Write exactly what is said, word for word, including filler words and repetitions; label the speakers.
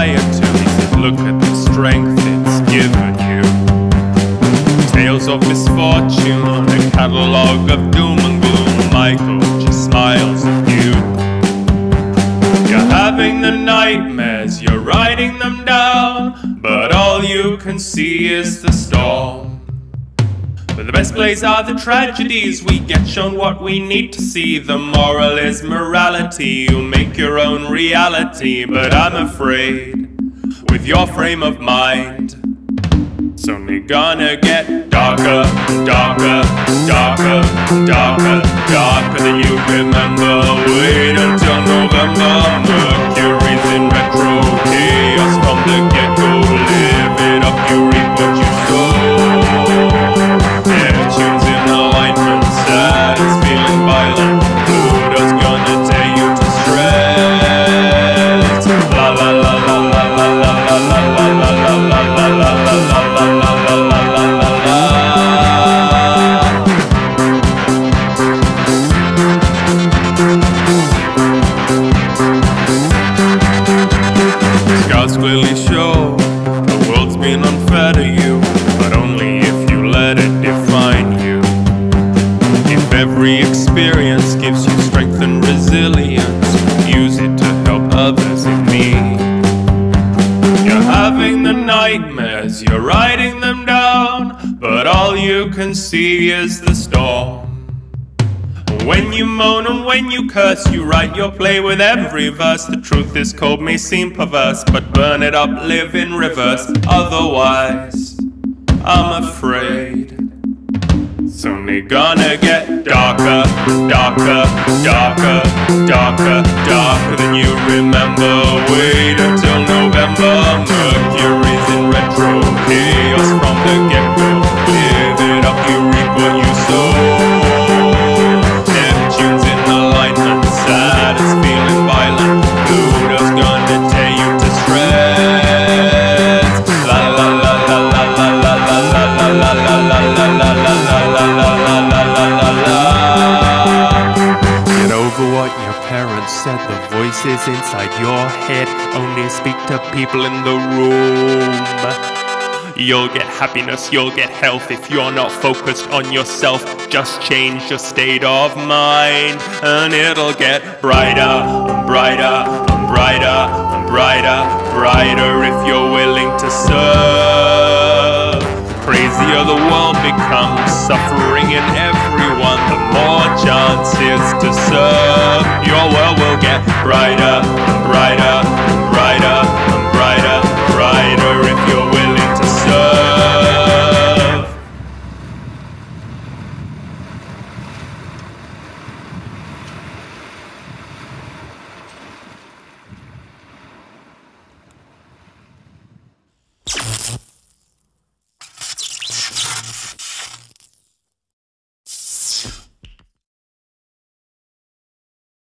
Speaker 1: aspire to. He says, look at the strength it's given you. Tales of misfortune, a catalogue of doom and gloom. Michael just smiles at you. You're having the nightmares, you're writing them down, but all you can see is the storm. But the best plays are the tragedies. We get shown what we need to see. The moral is morality. You make your own reality. But I'm afraid, with your frame of mind, it's only gonna get darker, darker, darker, darker, darker than you remember. Wait until November. Mercury's in retro. Chaos from the get-go. Live it up, you reap what you sow. Neptune's in alignment, sad, it's feeling violent. Luca's gonna tear you to shreds. La la la la la la la la la la la la la la la la la la la. Scars clearly show the world's been unfair to you, but only if you let it define you. If every experience gives you strength and resilience, use it to help others in need. You're having the nightmares, you're writing them down, but all you can see is the storm. When you moan and when you curse, you write your play with every verse. The truth is cold, may seem perverse, but burn it up, live in reverse. Otherwise, I'm afraid it's only gonna get darker, darker, darker, darker, darker than you remember. Wait until November. Mercury's in retro. Chaos from the get-go. Live it up, you reap what you sow. Neptune's in alignment, sad, it's feeling violent. Luca's gonna tear you to shreds. La la la la la la la la la la la la la la la la la. Get over what your parents said. The voices inside your head only speak to people in the room. You'll get happiness, you'll get health if you're not focused on yourself. Just change your state of mind and it'll get brighter and brighter and brighter and brighter, brighter if you're willing to serve. Crazier the world becomes, suffering in everyone, the more chances to serve. Your world will get brighter and brighter and brighter.